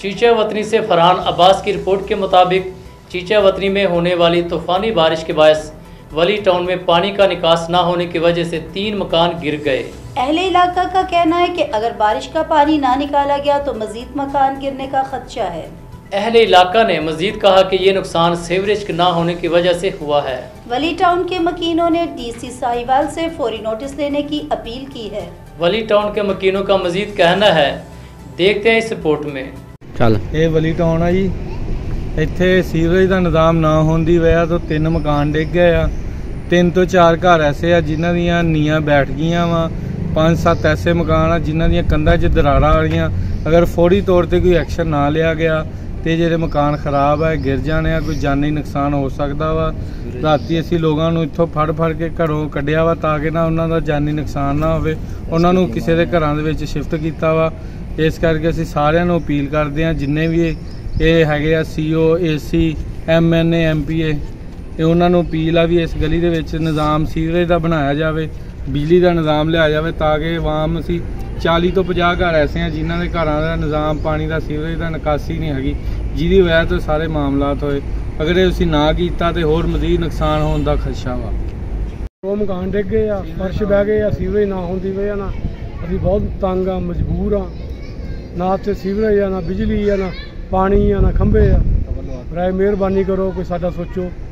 चीचा वतनी से फरहान अब्बास की रिपोर्ट के मुताबिक चीचा वतनी में होने वाली तूफ़ानी बारिश के बायस वली टाउन में पानी का निकास न होने की वजह से 3 मकान गिर गए। अहले इलाका का कहना है कि अगर बारिश का पानी ना निकाला गया तो मजीद मकान गिरने का खदशा है। अहले इलाका ने मजीद कहा कि ये नुकसान सीवरेज के ना होने की वजह से हुआ है। वली टाउन के मकीनों ने DC साहिवाल से फौरी नोटिस लेने की अपील की है। वली टाउन के मकीनों का मजीद कहना है, देखते हैं इस रिपोर्ट में। चल ये वली टाउन है जी, ਇੱਥੇ ਸੀਵਰੇਜ ਦਾ ਨਿਜ਼ਾਮ ਨਾ ਹੋਣ ਦੀ ਵਜ੍ਹਾ ਤੋਂ 3 ਮਕਾਨ ਡਿੱਗ ਗਏ ਆ। 3 ਤੋਂ 4 ਘਰ ਐਸੇ ਆ ਜਿਨ੍ਹਾਂ ਦੀਆਂ ਨੀਆਂ ਬੈਠ ਗਈਆਂ ਵਾ। 5-7 ਐਸੇ ਮਕਾਨ ਆ ਜਿਨ੍ਹਾਂ ਦੀਆਂ ਕੰਧਾਂ 'ਚ ਦਰਾਰਾਂ ਆ ਰਹੀਆਂ। ਅਗਰ ਫੌਰੀ ਤੌਰ ਤੇ ਕੋਈ ਐਕਸ਼ਨ ਨਾ ਲਿਆ ਗਿਆ ਤੇ ਜਿਹੜੇ ਮਕਾਨ ਖਰਾਬ ਆ ਗਿਰ ਜਾਣੇ ਆ, ਕੋਈ ਜਾਨੀ ਨੁਕਸਾਨ ਹੋ ਸਕਦਾ ਵਾ। ਰਾਤੀ ਅਸੀਂ ਲੋਕਾਂ ਨੂੰ ਇੱਥੋਂ ਫੜ ਕੇ ਘਰੋਂ ਕੱਢਿਆ ਵਾ ਤਾਂ ਕਿ ਨਾ ਉਹਨਾਂ ਦਾ ਜਾਨੀ ਨੁਕਸਾਨ ਨਾ ਹੋਵੇ। ਉਹਨਾਂ ਨੂੰ ਕਿਸੇ ਦੇ ਘਰਾਂ ਦੇ ਵਿੱਚ ਸ਼ਿਫਟ ਕੀਤਾ ਵਾ। ਇਸ ਕਰਕੇ ਅਸੀਂ ਸਾਰਿਆਂ ਨੂੰ ਅਪੀਲ ਕਰਦੇ ਹਾਂ, ਜਿੰਨੇ ਵੀ ਇਹ ਹੈਗੇ ਆ CO AC MNA MPA, ਇਹ ਉਹਨਾਂ ਨੂੰ ਅਪੀਲ ਆ ਵੀ ਇਸ ਗਲੀ ਦੇ ਵਿੱਚ ਨਿਜ਼ਾਮ ਸੀਵਰੇਜ ਦਾ ਬਣਾਇਆ ਜਾਵੇ, ਬਿਜਲੀ ਦਾ ਨਿਜ਼ਾਮ ਲਿਆ ਜਾਵੇ ਤਾਂ ਕਿ ਆਵਾਮ ਅਸੀਂ 40 ਤੋਂ 50 ਘਰ ਐਸੇ ਆ ਜਿਨ੍ਹਾਂ ਦੇ ਘਰਾਂ ਦਾ ਨਿਜ਼ਾਮ ਪਾਣੀ ਦਾ ਸੀਵਰੇਜ ਦਾ ਨਿਕਾਸੀ ਨਹੀਂ ਹੈਗੀ, ਜਿਹਦੀ ਵਜ੍ਹਾ ਤੋਂ ਸਾਰੇ ਮਾਮਲਾਤ ਹੋਏ। ਅਗਰ ਇਹ ਅਸੀਂ ਨਾ ਕੀਤਾ ਤੇ ਹੋਰ ਮਜ਼ੀਦ ਨੁਕਸਾਨ ਹੋਣ ਦਾ ਖਦਸ਼ਾ ਵਾ। ਉਹ ਮਕਾਨ ਡਿੱਗ ਗਏ ਆ, ਫਰਸ਼ ਬਹਿ ਗਏ ਆ, ਸੀਵਰੇਜ ਨਾ ਹੋਣ ਦੀ ਵਜ੍ਹਾ ਨਾਲ ਅਸੀਂ ਬਹੁਤ ਤੰਗ ਆ, ਮਜਬੂਰ ਆ। ਨਾ ਇੱਥੇ ਸੀਵਰੇਜ ਆ, ਨਾ ਬਿਜਲੀ ਆ, ਨਾ ਪਾਣੀ ਆ, ਨਾ ਖੰਭੇ ਆ। ਰਾਏ ਮਿਹਰਬਾਨੀ ਕਰੋ, ਕੋਈ ਸਾਡਾ ਸੋਚੋ।